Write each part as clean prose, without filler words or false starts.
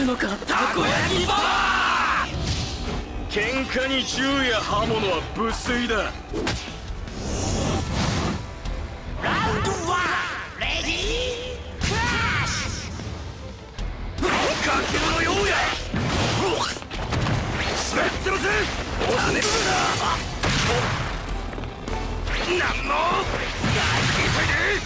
のか、たこ焼きババア。喧嘩に銃や刃物は無粋だ。 ラウンド1、レディークラッシュ。 かけろのようや。スレッツロスおねぶだ。なんの急いで。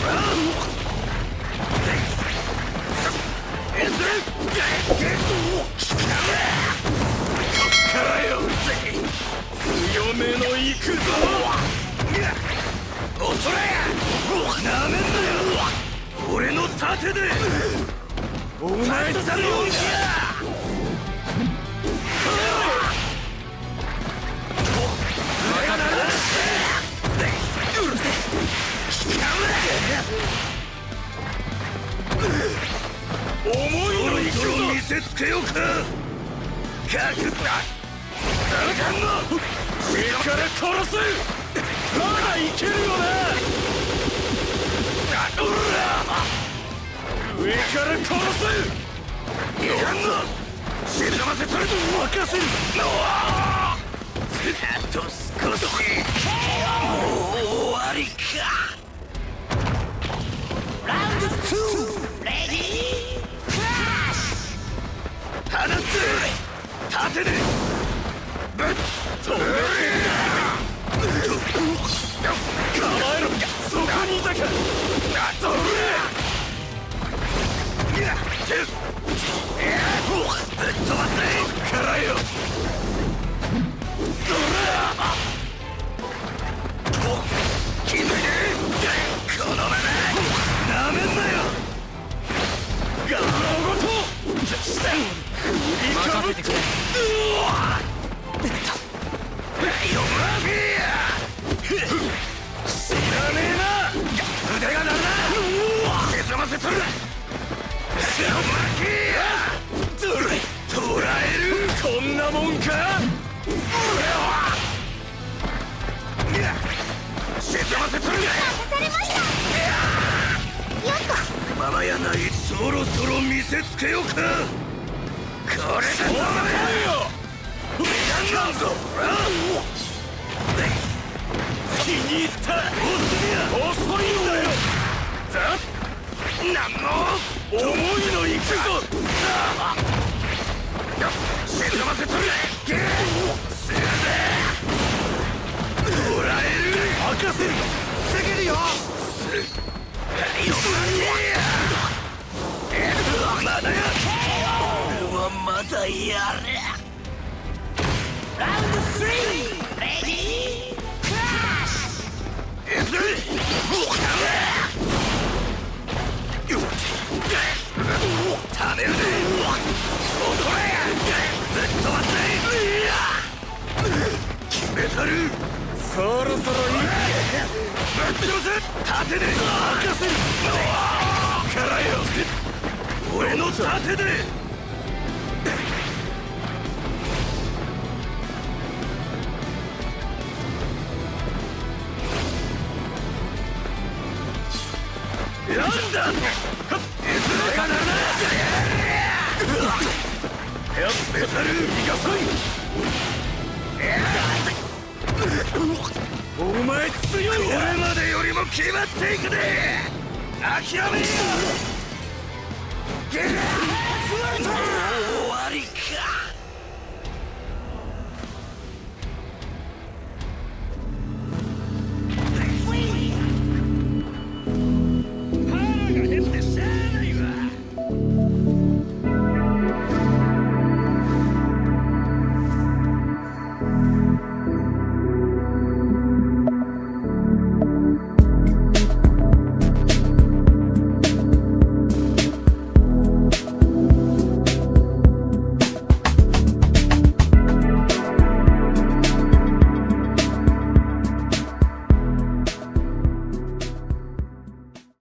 こっからよ。強めの行くぞ。おそれや。なめんなよ。俺の盾でお前とさのんじゃ。思いの息を見せつけようか。覚悟だ。あかんの。上から殺す。まだいけるよな。上から殺す。いかんの。沈ませとると任せる。あと少し。もう終わりか。 ラウンド2、レディークラッシュ。 放つ。盾でぶっ飛べ。構えろ。そこにいたか。飛べ。ぶっ飛ばせ。こっからよ。ドラ気づいて。このままなめんなよ。ガロごと任せてくれ。知らねえな。腕が鳴るな。沈ませとる。捕らえる。こんなもんか。沈ませとる。 任されました。やっと。 ままやない。そろそろ見せつけようか。これでどうだよ。いらんぞ。気に入った。遅いんだよ。なんの思いのいくぞ。沈ませとる。するぜ。捕らえる。任せる。防げるよ。まだや。俺はまだやれ。 ラウンド3、レディークラッシュ。ためるで。おそれや。ぶっ飛ばせ。決めたる。そろそろいい。ぶっ飛ばせ。盾で任せる。からよ。俺の盾で。なんだ。やっメタル逃がさん。お前強いな。これまでよりも決まっていくね。諦めんよ。